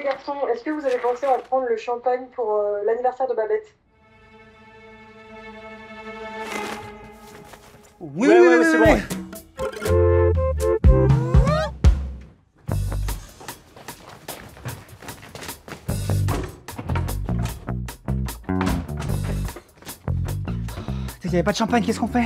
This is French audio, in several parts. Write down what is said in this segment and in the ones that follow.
les garçons, est-ce que vous avez pensé à prendre le champagne pour l'anniversaire de Babette? Oui, c'est bon. Ouais. Il n'y avait pas de champagne, qu'est-ce qu'on fait?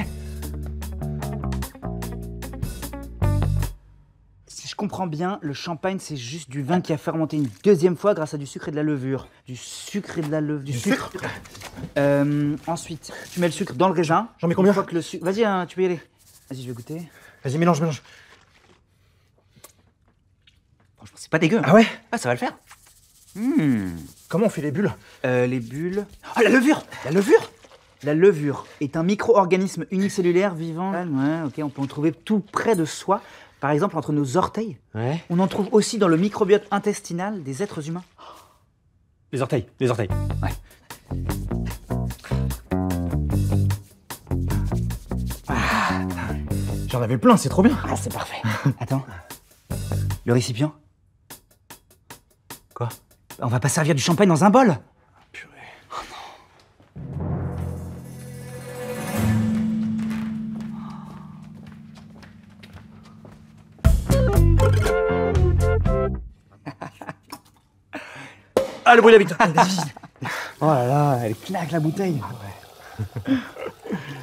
Si je comprends bien, le champagne, c'est juste du vin qui a fermenté une deuxième fois grâce à du sucre et de la levure. Du sucre et de la levure. Du sucre. Ensuite, tu mets le sucre dans le raisin. J'en mets combien? Vas-y, hein, tu peux y aller. Vas-y, je vais goûter. Vas-y, mélange. Franchement, c'est pas dégueu. Ah ouais? Ah, ça va le faire. Comment on fait les bulles? Les bulles... Oh, la levure! La levure est un micro-organisme unicellulaire vivant. Ouais, ok, on peut en trouver tout près de soi. Par exemple, entre nos orteils. Ouais. On en trouve aussi dans le microbiote intestinal des êtres humains. Les orteils. Ouais. J'en avais plein, c'est trop bien. Ah, c'est parfait. Attends. Le récipient? Quoi? On va pas servir du champagne dans un bol? Purée. Ah, le bruit de la bite. Oh là là, elle claque la bouteille. Ouais.